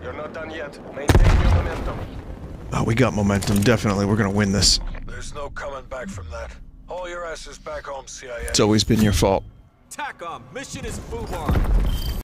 You're not done yet. Maintain your momentum. Oh, we got momentum. Definitely, we're gonna win this. There's no coming back from that. Haul your asses back home, CIA. It's always been your fault. TACOM, mission is FUBAR.